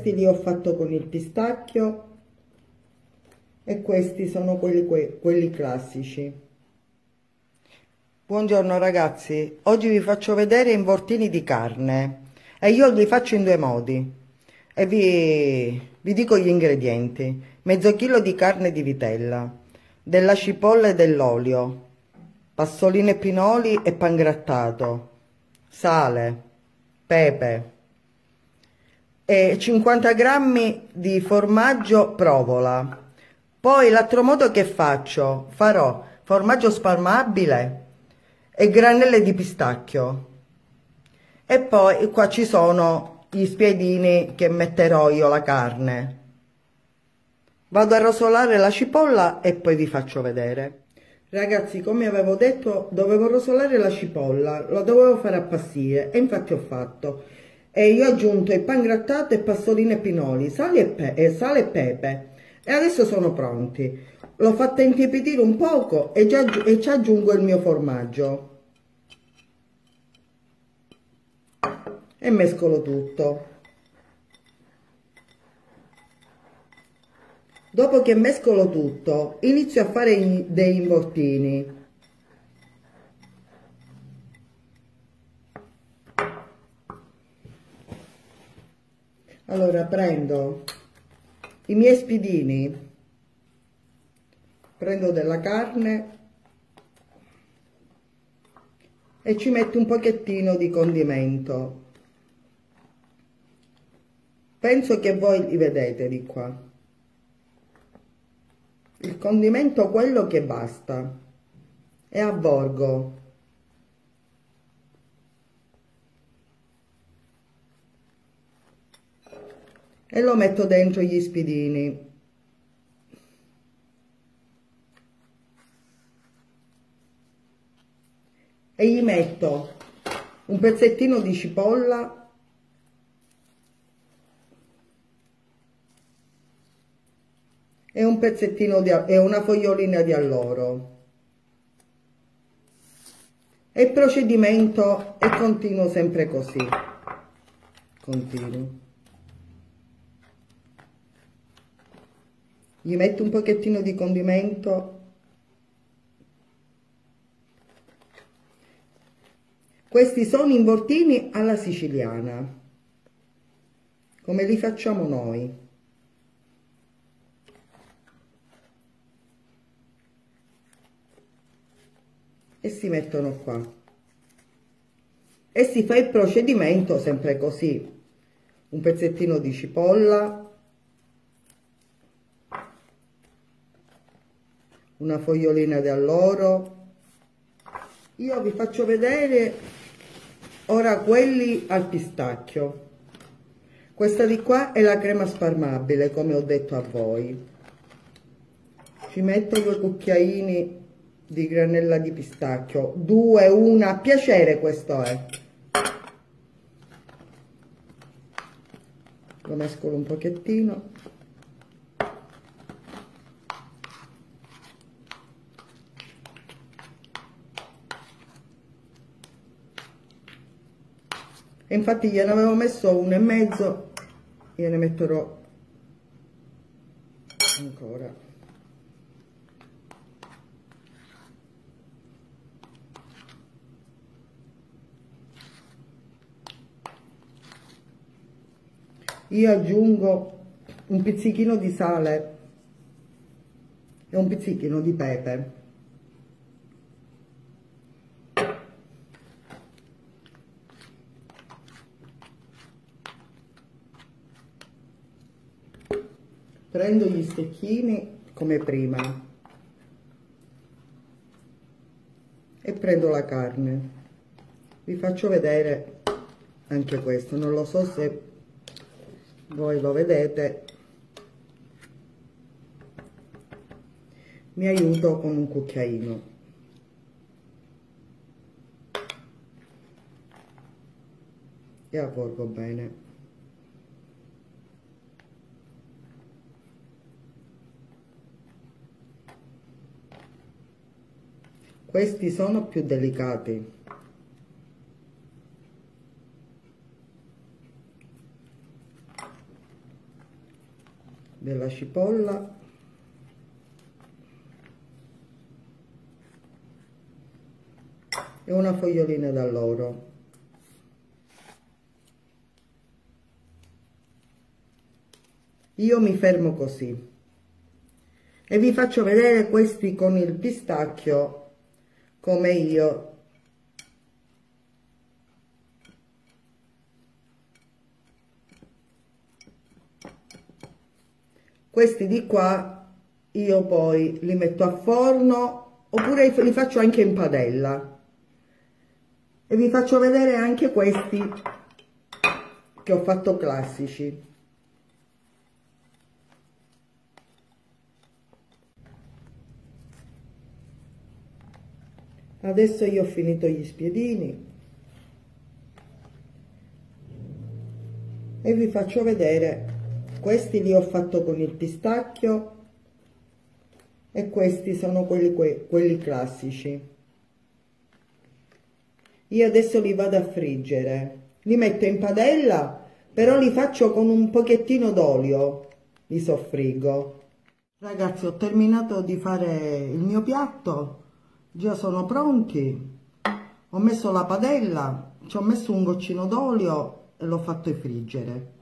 questi li ho fatto con il pistacchio e questi sono quelli classici. Buongiorno ragazzi, oggi vi faccio vedere involtini di carne e io li faccio in due modi e vi dico gli ingredienti: mezzo chilo di carne di vitella, della cipolla e dell'olio, passoline e pinoli e pangrattato, sale, pepe e 50 grammi di formaggio provola. Poi l'altro modo che farò formaggio spalmabile e granelle di pistacchio, e poi qua ci sono gli spiedini che metterò io la carne. Vado a rosolare la cipolla e poi vi faccio vedere. Ragazzi, come avevo detto, dovevo rosolare la cipolla, lo dovevo fare appassire e infatti ho fatto. E io ho aggiunto il pangrattato e passoline e pinoli, sale e pepe, e adesso sono pronti. L'ho fatta intiepidire un poco e ci aggiungo il mio formaggio e mescolo tutto. Dopo che mescolo tutto, inizio a fare dei involtini. Allora prendo i miei spiedini, prendo della carne e ci metto un pochettino di condimento. Penso che voi li vedete di qua. Il condimento quello che basta, e avvolgo. E lo metto dentro gli spiedini. E gli metto un pezzettino di cipolla e un pezzettino e una fogliolina di alloro. E il procedimento è continuo, sempre così. Continuo. Gli metto un pochettino di condimento. Questi sono involtini alla siciliana, come li facciamo noi. E si mettono qua. E si fa il procedimento sempre così. Un pezzettino di cipolla, una fogliolina di alloro. Io vi faccio vedere ora quelli al pistacchio. Questa di qua è la crema spalmabile, come ho detto a voi. Ci metto 2 cucchiaini di granella di pistacchio, 2, 1, a piacere questo è. Lo mescolo un pochettino. E infatti gliene avevo messo 1,5, gliene metterò ancora. Io aggiungo un pizzichino di sale e un pizzichino di pepe. Prendo gli stecchini come prima e prendo la carne. Vi faccio vedere anche questo, non lo so se voi lo vedete. Mi aiuto con un cucchiaino. E avvolgo bene. Questi sono più delicati. della cipolla, e una fogliolina d'alloro. Io mi fermo così e vi faccio vedere questi con il pistacchio come io questi di qua io poi li metto a forno oppure li faccio anche in padella, e vi faccio vedere anche questi che ho fatto classici. Adesso io ho finito gli spiedini e vi faccio vedere, questi li ho fatto con il pistacchio e questi sono quelli classici. Io adesso li vado a friggere, li metto in padella, però li faccio con un pochettino d'olio, li soffriggo. Ragazzi, ho terminato di fare il mio piatto, già sono pronti, ho messo la padella, ci ho messo un goccino d'olio e l'ho fatto friggere.